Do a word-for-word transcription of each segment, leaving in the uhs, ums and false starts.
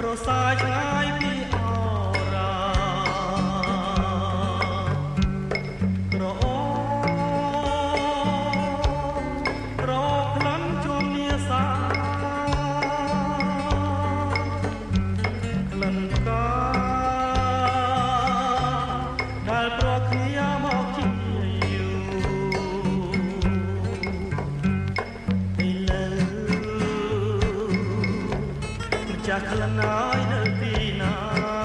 រសាយឆ្ងាយពីអរាក្រអូក្រក្លិនជុំនាសាក្លិនកាដែលប្រគ្នាមកជាយូរឥឡូវចាក់ក្លិនហើយនៅទីណា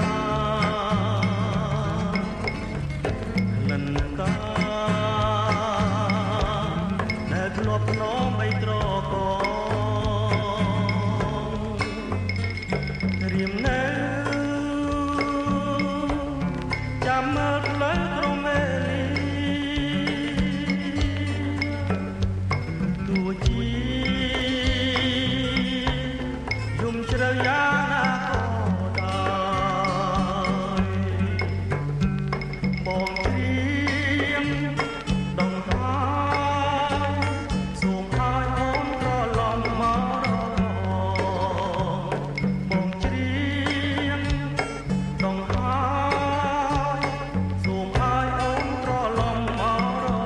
ក្លិនកាដែលធ្លាប់ភ្នំបីត្រកងរៀមនៅចាំមើលផ្លូវក្រមេលីទោះជាយំជ្រៅយ៉ាងណាក៏ដោយបងព្រៀងដងហើយសូមឲ្យអូនត្រឡប់មករបងព្រៀងដងហើយសូមឲ្យអូនត្រឡប់មករ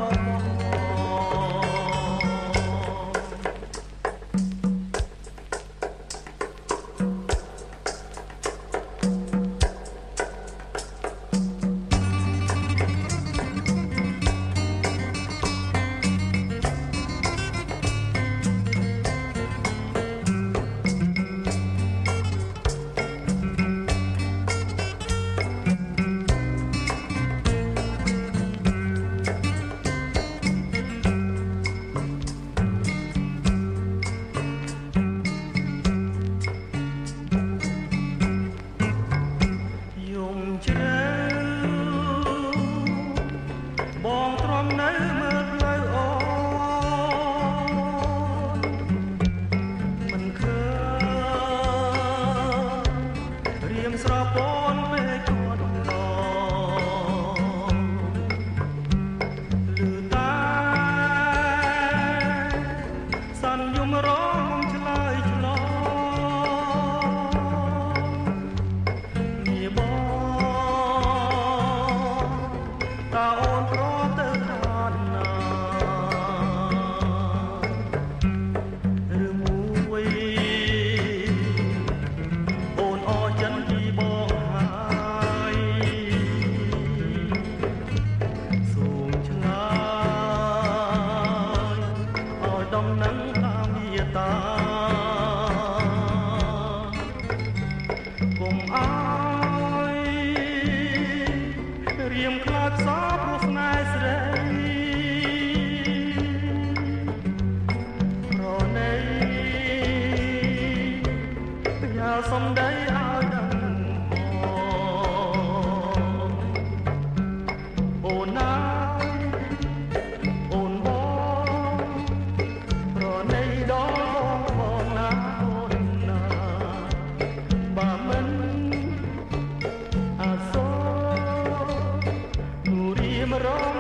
បងទ្រាំនៅមើលផ្លូវអូនមិនឃើញរៀមស្រពោនពេកគាត់ឡលឺតែសាន់យំរងឆ្លើយឆ្លងងាបងតើអូនប្រទៅខាងណាឬមួយអូនអរចិនពីបងហើយសូមឆ្លើយឲ្យដំណឹងតាមមេត្តាកុំអើយរៀមខ្លាចសោកព្រោះស្នេហ៍ស្រីប្រណីយ៉ាសំដីឲ្យដឹងអូនណាអូនបងប្រណីដល់បងណាអូនណាបើមិនអាសូររៀមរ